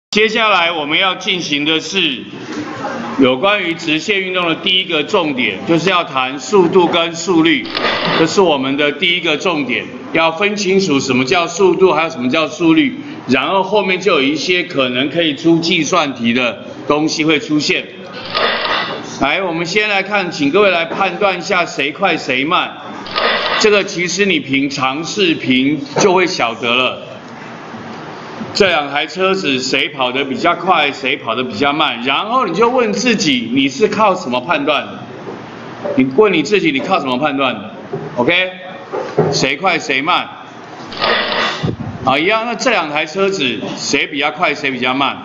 接下来我们要进行的是有关于直线运动的第一个重点，就是要谈速度跟速率，这是我们的第一个重点，要分清楚什么叫速度，还有什么叫速率，然后后面就有一些可能可以出计算题的东西会出现。来，我们先来看，请各位来判断一下谁快谁慢。这个其实你凭常识凭就会晓得了。这两台车子谁跑得比较快，谁跑得比较慢，然后你就问自己，你是靠什么判断的？你问你自己，你靠什么判断的 ？OK？ 谁快谁慢？好，一样。那这两台车子谁比较快，谁比较慢？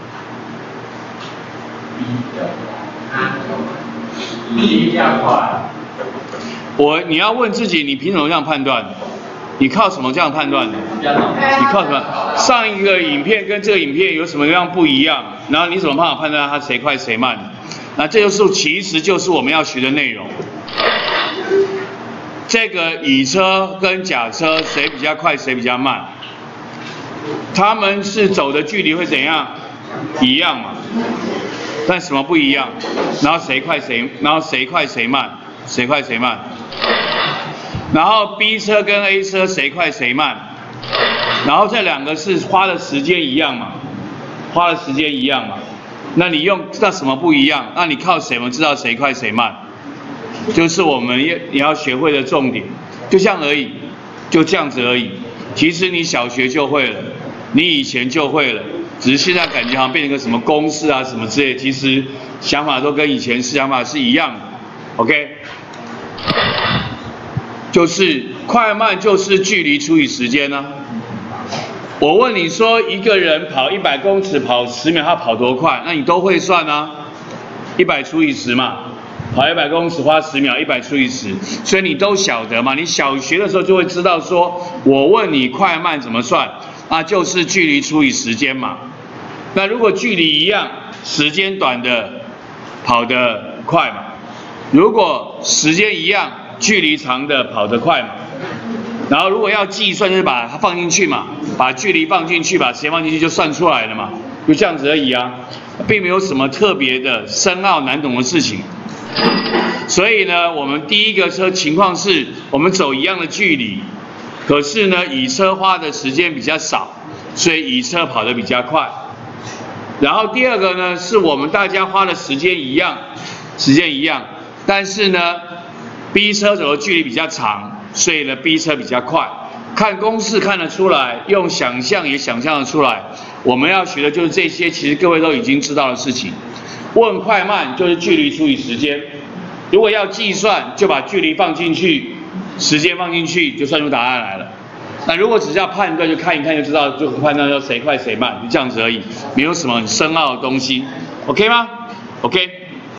比较快。 你要问自己，你凭什么这样判断？你靠什么这样判断的？你靠什么？上一个影片跟这个影片有什么样不一样？然后你怎么办法判断它谁快谁慢？那这其实就是我们要学的内容。这个乙车跟甲车谁比较快谁比较慢？他们是走的距离会怎样？一样嘛？但什么不一样？然后谁快谁慢？谁快谁慢？然后 B 车跟 A 车谁快谁慢？然后这两个是花的时间一样嘛？花的时间一样嘛？那那什么不一样？那你靠什么知道谁快谁慢？就是我们你要学会的重点，就这样而已，就这样子而已。其实你小学就会了，你以前就会了，只是现在感觉好像变成个什么公式啊什么之类，其实想法都跟以前想法是一样的。OK？ 就是快慢就是距离除以时间呢、我问你说，一个人跑100公尺跑10秒，他跑多快？那你都会算啊，100除以10嘛，跑100公尺花10秒，100除以10，所以你都晓得嘛。你小学的时候就会知道说，我问你快慢怎么算，那就是距离除以时间嘛。那如果距离一样，时间短的跑得快嘛，如果时间一样，距离长的跑得快嘛，然后如果要计算，就是把它放进去嘛，把距离放进去，把时间放进去就算出来了嘛，就这样子而已啊，并没有什么特别的深奥难懂的事情。所以呢，我们第一个情况是我们走一样的距离，可是呢，乙车花的时间比较少，所以乙车跑得比较快。然后第二个呢，是我们大家花的时间一样，但是呢，B 车走的距离比较长，所以呢 B 车比较快。看公式看得出来，用想象也想象得出来。我们要学的就是这些，其实各位都已经知道的事情。问快慢就是距离除以时间。如果要计算，就把距离放进去，时间放进去，就算出答案来了。那如果只是要判断，就看一看就知道，就判断说谁快谁慢，就这样子而已，没有什么很深奥的东西。OK 吗 ？OK。